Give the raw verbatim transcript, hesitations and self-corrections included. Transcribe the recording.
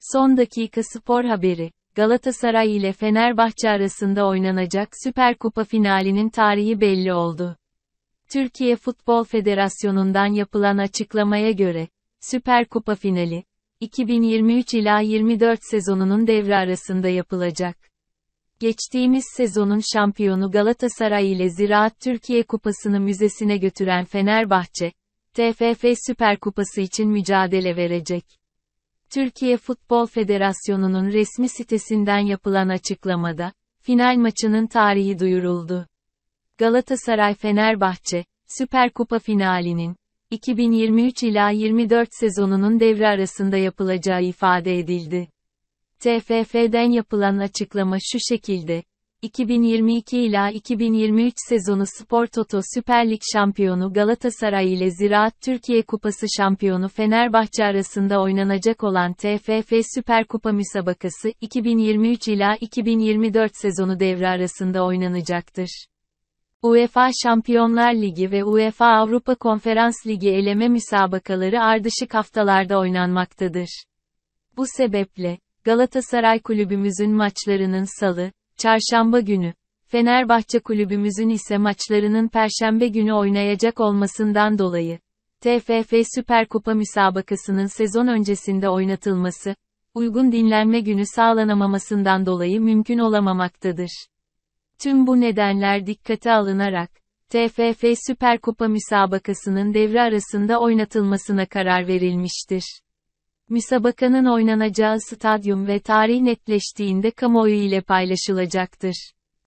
Son dakika spor haberi. Galatasaray ile Fenerbahçe arasında oynanacak Süper Kupa finalinin tarihi belli oldu. Türkiye Futbol Federasyonu'ndan yapılan açıklamaya göre, Süper Kupa finali, iki bin yirmi üç ila yirmi dört sezonunun devre arasında yapılacak. Geçtiğimiz sezonun şampiyonu Galatasaray ile Ziraat Türkiye Kupası'nı müzesine götüren Fenerbahçe, T F F Süper Kupası için mücadele verecek. Türkiye Futbol Federasyonu'nun resmi sitesinden yapılan açıklamada, final maçının tarihi duyuruldu. Galatasaray-Fenerbahçe, Süper Kupa finalinin, iki bin yirmi üç ila yirmi dört sezonunun devre arasında yapılacağı ifade edildi. T F F'den yapılan açıklama şu şekilde, iki bin yirmi iki ila iki bin yirmi üç sezonu Spor Toto Süper Lig şampiyonu Galatasaray ile Ziraat Türkiye Kupası şampiyonu Fenerbahçe arasında oynanacak olan T F F Süper Kupa müsabakası, iki bin yirmi üç ila iki bin yirmi dört sezonu devre arasında oynanacaktır. UEFA Şampiyonlar Ligi ve UEFA Avrupa Konferans Ligi eleme müsabakaları ardışık haftalarda oynanmaktadır. Bu sebeple, Galatasaray kulübümüzün maçlarının Salı, Çarşamba günü, Fenerbahçe kulübümüzün ise maçlarının Perşembe günü oynayacak olmasından dolayı, T F F Süper Kupa müsabakasının sezon öncesinde oynatılması, uygun dinlenme günü sağlanamamasından dolayı mümkün olamamaktadır. Tüm bu nedenler dikkate alınarak, T F F Süper Kupa müsabakasının devre arasında oynatılmasına karar verilmiştir. Müsabakanın oynanacağı stadyum ve tarih netleştiğinde kamuoyu ile paylaşılacaktır.